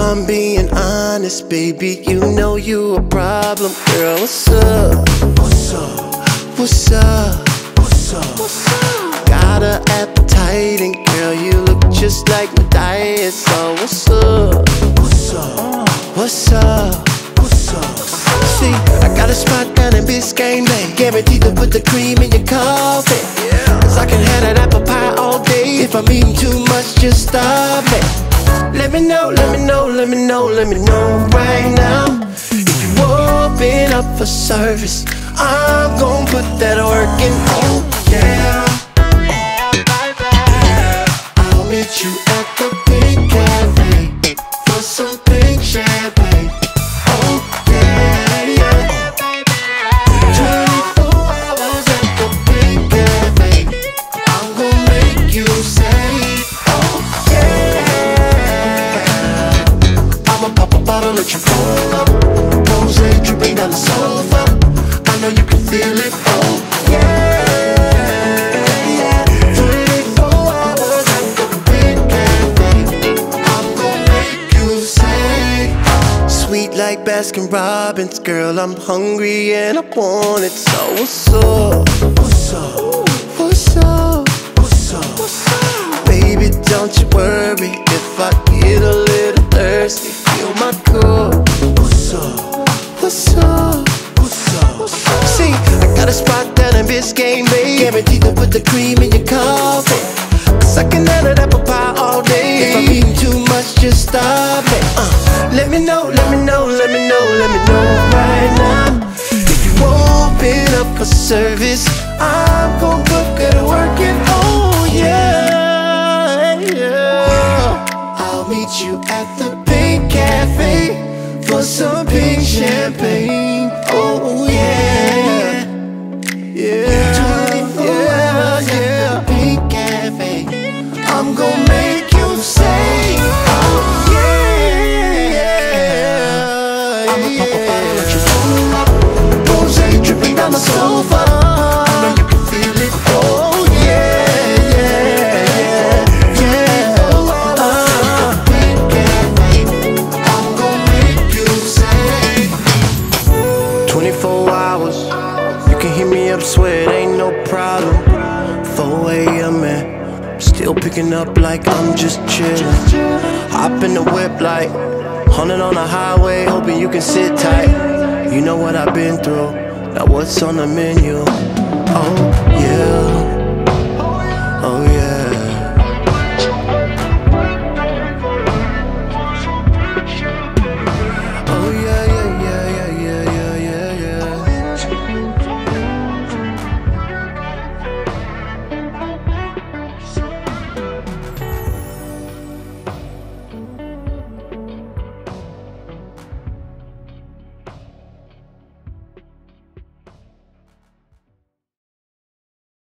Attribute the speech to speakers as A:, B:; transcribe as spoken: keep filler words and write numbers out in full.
A: I'm being honest, baby, you know you a problem. Girl, what's up? What's up? What's up? What's up? What's up? Got an appetite, and girl, you look just like my diet. So what's up? What's up? What's up? What's up? See, I got a spot down in Biscayne Bay, guaranteed to put the cream in your coffee. Cause I can have that apple pie all day. If I'm eating too much, just stop it. Let me know, let me know, let me know, let me know right now. If you open up for service, I'm gon' put that work in. Oh yeah, I'll meet you at the Pink Cafe for some pink champagne. Oh yeah, yeah. twenty-four hours at the Pink Cafe, I'm gon' make you say, oh yeah. I'ma pop a bottle, let you pull up. Rosé dripping down the sofa, I know you can feel it, oh yeah, yeah. twenty-four hours at the Pink Cafe, I'm gon' make you say. Sweet like Baskin Robbins, girl, I'm hungry and I want it. So what's up? What's up? What's up? What's up? What's up? Baby, don't you worry if I get a little thirsty. Feel my cup. What's up? What's up? What's up? What's up? See, I got a spot down in Biscayne Bay, guaranteed to put the cream in your coffee. Cause I can have that apple pie all day. If I'm eating too much, just stop it. uh, Let me know, let me know, let me know, let me know right now. If you open up for service, I'm gon' put good work in. Oh yeah, yeah. I'll meet you at the Pink Cafe for some pink champagne. Oh yeah, yeah, twenty-four hours at the Pink Cafe, I'm gon' make you say, oh yeah. I'ma pop a bottle, let you pull up. Rosé dripping down the sofa, I know you can feel it. Oh yeah, yeah, yeah, yeah. Uh, Pink Cafe, I'm gon' make you say. twenty-four hours, you can hit me up, swear it ain't no problem. four A M man, still picking up like I'm just chillin'. Hop in the whip like hundred on the highway, hoping you can sit tight. You know what I've been through, now what's on the menu? Oh yeah.